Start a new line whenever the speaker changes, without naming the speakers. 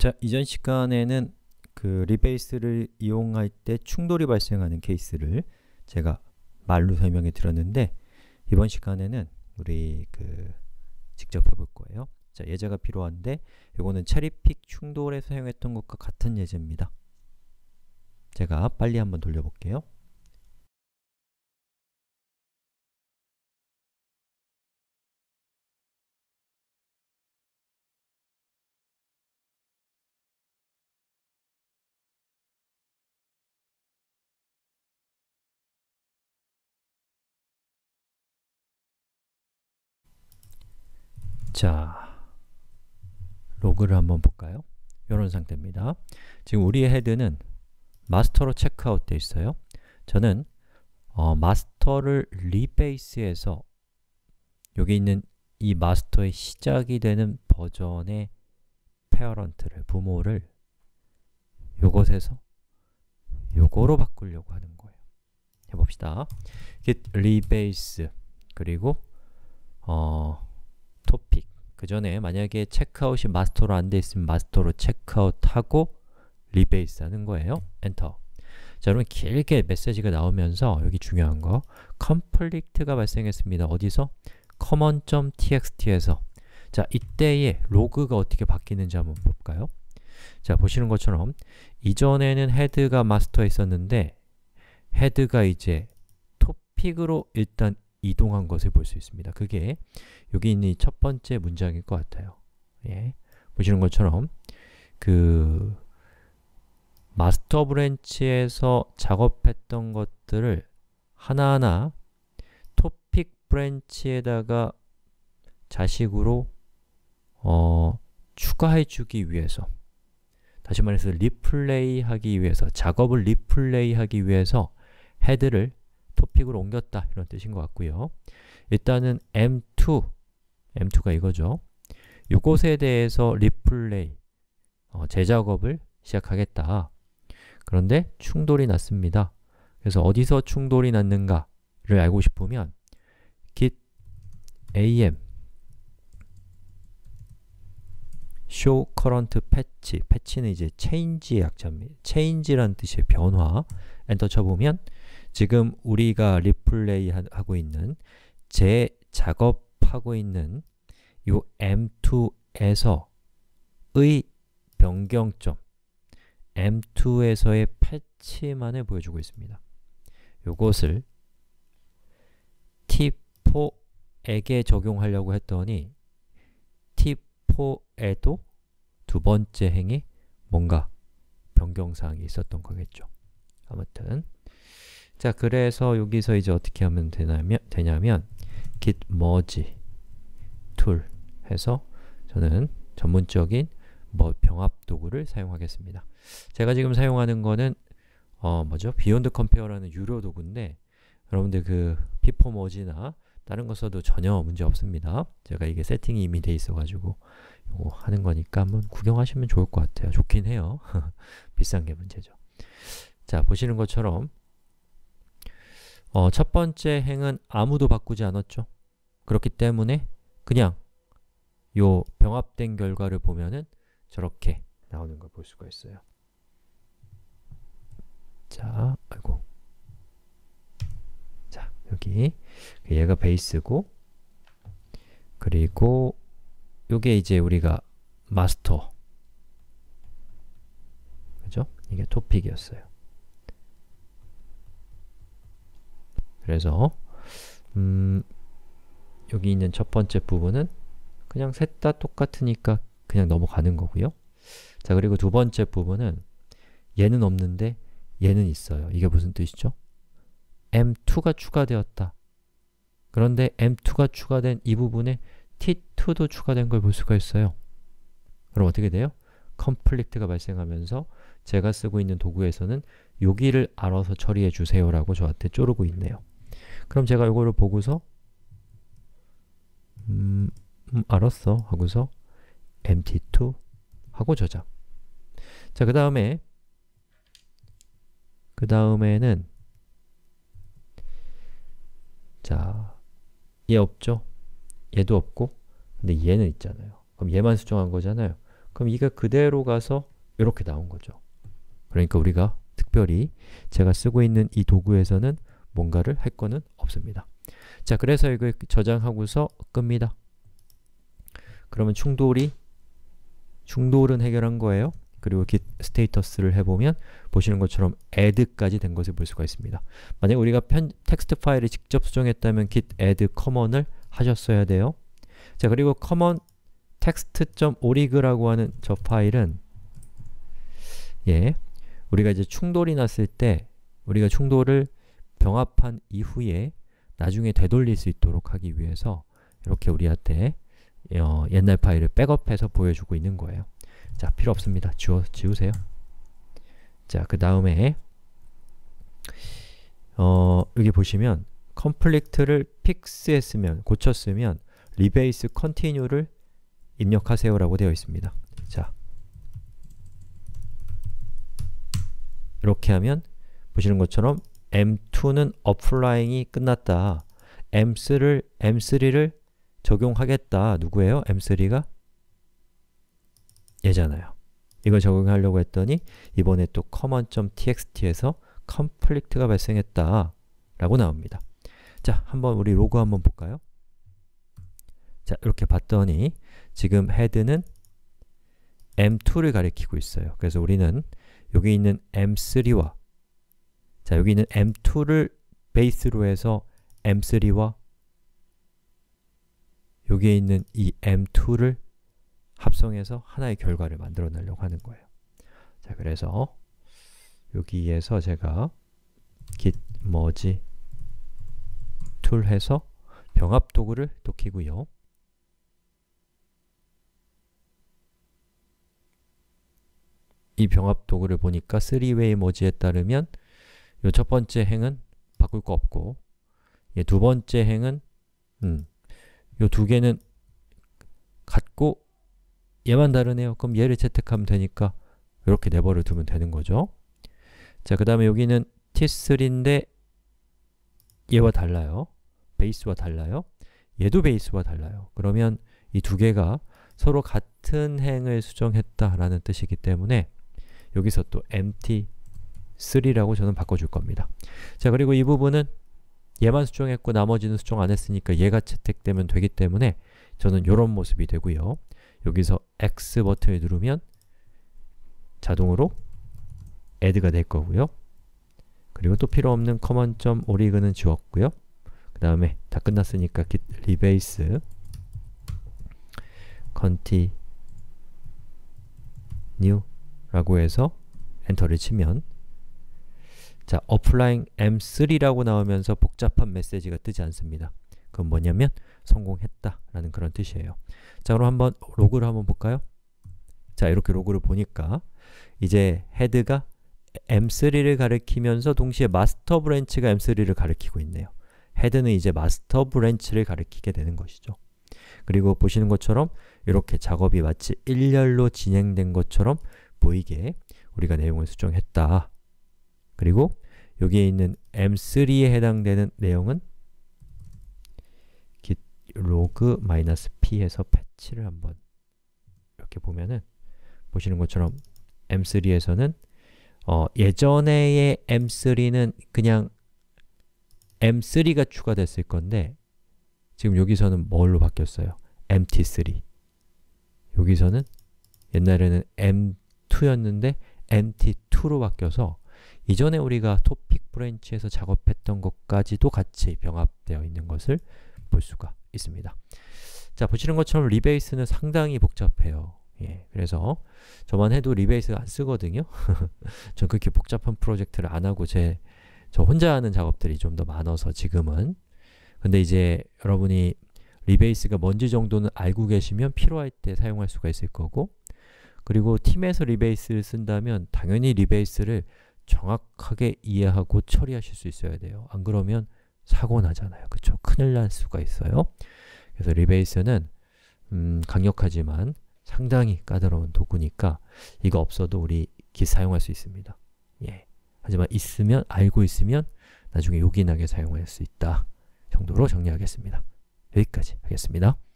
자, 이전 시간에는 그 리베이스를 이용할 때 충돌이 발생하는 케이스를 제가 말로 설명해 드렸는데, 이번 시간에는 우리 직접 해볼 거예요. 자, 예제가 필요한데 이거는 체리픽 충돌에 사용했던 것과 같은 예제입니다. 제가 빨리 한번 돌려볼게요. 자, 로그를 한번 볼까요? 이런 상태입니다. 지금 우리의 헤드는 마스터로 체크아웃 되어 있어요. 저는 마스터를 리베이스해서 여기 있는 이 마스터의 시작이 되는 버전의 페어런트를, 부모를 요것에서 요거로 바꾸려고 하는 거예요. 해봅시다. git rebase 그리고 topic. 그 전에 만약에 체크아웃이 마스터로 안 돼 있으면 마스터로 체크아웃하고 rebase 하는 거예요. 엔터. 자, 그러면 길게 메시지가 나오면서 여기 중요한 거 conflict가 발생했습니다. 어디서? common.txt에서. 자, 이때의 로그가 어떻게 바뀌는지 한번 볼까요? 자, 보시는 것처럼 이전에는 헤드가 마스터에 있었는데 헤드가 이제 토픽으로 일단 이동한 것을 볼 수 있습니다. 그게 여기 있는 이 첫 번째 문장일 것 같아요. 예. 보시는 것처럼 마스터 브랜치에서 작업했던 것들을 하나하나 토픽 브랜치에다가 자식으로 추가해 주기 위해서, 다시 말해서 리플레이 하기 위해서, 작업을 리플레이 하기 위해서 헤드를 토픽으로 옮겼다, 이런 뜻인 것 같고요. 일단은 M2가 이거죠. 이것에 대해서 리플레이, 재작업을 시작하겠다. 그런데 충돌이 났습니다. 그래서 어디서 충돌이 났는가를 알고 싶으면 git am show current patch, 패치는 이제 change의 약자입니다. change라는 뜻의 변화. 엔터 쳐보면 지금 우리가 리플레이 하고 있는, 재작업하고 있는 이 M2에서의 변경점, M2에서의 패치만을 보여주고 있습니다. 이것을 T4에게 적용하려고 했더니 T4에도 두 번째 행에 뭔가 변경사항이 있었던 거겠죠. 아무튼 자, 그래서 여기서 이제 어떻게 하면 되냐면 git merge tool 해서 저는 전문적인 병합 도구를 사용하겠습니다. 제가 지금 사용하는 거는 Beyond Compare라는 유료 도구인데, 여러분들 pipo merge나 다른 거 써도 전혀 문제 없습니다. 제가 이게 세팅이 이미 돼 있어가지고 이거 하는 거니까 한번 구경하시면 좋을 것 같아요. 좋긴 해요. 비싼 게 문제죠. 자, 보시는 것처럼 첫 번째 행은 아무도 바꾸지 않았죠. 그렇기 때문에 그냥 요 병합된 결과를 보면은 저렇게 나오는 걸 볼 수가 있어요. 자, 아이고. 자, 여기 얘가 베이스고, 그리고 요게 이제 우리가 마스터, 그죠? 이게 토픽이었어요. 그래서 여기 있는 첫 번째 부분은 그냥 셋 다 똑같으니까 그냥 넘어가는 거고요. 자, 그리고 두 번째 부분은 얘는 없는데 얘는 있어요. 이게 무슨 뜻이죠? M2가 추가되었다. 그런데 M2가 추가된 이 부분에 T2도 추가된 걸 볼 수가 있어요. 그럼 어떻게 돼요? conflict가 발생하면서 제가 쓰고 있는 도구에서는 여기를 알아서 처리해 주세요 라고 저한테 쪼르고 있네요. 그럼 제가 이거를 보고서 알았어 하고서 empty2 하고 저장. 자, 그 다음에는 자, 얘 없죠? 얘도 없고, 근데 얘는 있잖아요. 그럼 얘만 수정한 거잖아요. 그럼 그럼 이게 그대로 가서 이렇게 나온 거죠. 그러니까 우리가 특별히 제가 쓰고 있는 이 도구에서는 뭔가를 할 거는 없습니다. 자, 그래서 이걸 저장하고서 끕니다. 그러면 충돌은 해결한 거예요. 그리고 git 스테이터스를 해보면 보시는 것처럼 add까지 된 것을 볼 수가 있습니다. 만약 우리가 텍스트 파일을 직접 수정했다면 git add common을 하셨어야 돼요. 자, 그리고 common text.org라고 하는 저 파일은 우리가 이제 충돌이 났을 때 우리가 충돌을 병합한 이후에 나중에 되돌릴 수 있도록 하기 위해서 이렇게 우리한테 옛날 파일을 백업해서 보여주고 있는 거예요. 자, 필요 없습니다. 지우세요. 자, 그 다음에 여기 보시면 컴플리트를 픽스했으면, 고쳤으면 리베이스 컨티뉴를 입력하세요 라고 되어 있습니다. 자, 이렇게 하면 보시는 것처럼 M2는 어플라잉이 끝났다. M3를 적용하겠다. 누구예요? M3가? 얘잖아요. 이걸 적용하려고 했더니 이번에 또 common.txt에서 conflict가 발생했다 라고 나옵니다. 자, 한번 우리 로그 한번 볼까요? 자, 이렇게 봤더니 지금 헤드는 M2를 가리키고 있어요. 그래서 우리는 여기 있는 M3와 자, 여기 있는 M2를 베이스로 해서 M3와 여기에 있는 이 M2를 합성해서 하나의 결과를 만들어내려고 하는 거예요. 자, 그래서 여기에서 제가 git merge tool 해서 병합 도구를 또 키고요. 이 병합 도구를 보니까 3way merge에 따르면 요 첫 번째 행은 바꿀 거 없고 두 번째 행은 요 두 개는 같고 얘만 다르네요. 그럼 얘를 채택하면 되니까 이렇게 내버려 두면 되는 거죠. 자, 그 다음에 여기는 t3인데 얘와 달라요. 베이스와 달라요. 얘도 베이스와 달라요. 그러면 이 두 개가 서로 같은 행을 수정했다라는 뜻이기 때문에 여기서 또 empty3라고 저는 바꿔줄 겁니다. 자, 그리고 이 부분은 얘만 수정했고 나머지는 수정 안 했으니까 얘가 채택되면 되기 때문에 저는 이런 모습이 되고요. 여기서 X 버튼을 누르면 자동으로 add가 될 거고요. 그리고 또 필요 없는 common.org는 지웠고요. 그 다음에 다 끝났으니까 git rebase continue 라고 해서 엔터를 치면 자, applying M3라고 나오면서 복잡한 메시지가 뜨지 않습니다. 그건 뭐냐면 성공했다 라는 그런 뜻이에요. 자, 그럼 한번 로그를 한번 볼까요? 자, 이렇게 로그를 보니까 이제 헤드가 M3를 가리키면서 동시에 마스터 브랜치가 M3를 가리키고 있네요. 헤드는 이제 마스터 브랜치를 가리키게 되는 것이죠. 그리고 보시는 것처럼 이렇게 작업이 마치 일렬로 진행된 것처럼 보이게 우리가 내용을 수정했다. 그리고 여기에 있는 M3에 해당되는 내용은 git log-p에서 패치를 한번 이렇게 보면은 보시는 것처럼 M3에서는 예전에의 M3는 그냥 M3가 추가됐을 건데 지금 여기서는 뭘로 바뀌었어요? MT3. 여기서는 옛날에는 M2였는데 MT2로 바뀌어서 이전에 우리가 토픽 브랜치에서 작업했던 것까지도 같이 병합되어 있는 것을 볼 수가 있습니다. 자, 보시는 것처럼 리베이스는 상당히 복잡해요. 그래서 저만 해도 리베이스 안 쓰거든요. 전 그렇게 복잡한 프로젝트를 안 하고 저 혼자 하는 작업들이 좀 더 많아서 지금은. 근데 이제 여러분이 리베이스가 뭔지 정도는 알고 계시면 필요할 때 사용할 수가 있을 거고, 그리고 팀에서 리베이스를 쓴다면 당연히 리베이스를 정확하게 이해하고 처리하실 수 있어야 돼요. 안 그러면 사고 나잖아요. 그쵸? 큰일 날 수가 있어요. 그래서 리베이스는 강력하지만 상당히 까다로운 도구니까 이거 없어도 우리 기 사용할 수 있습니다. 하지만 알고 있으면 나중에 요긴하게 사용할 수 있다 정도로 정리하겠습니다. 여기까지 하겠습니다.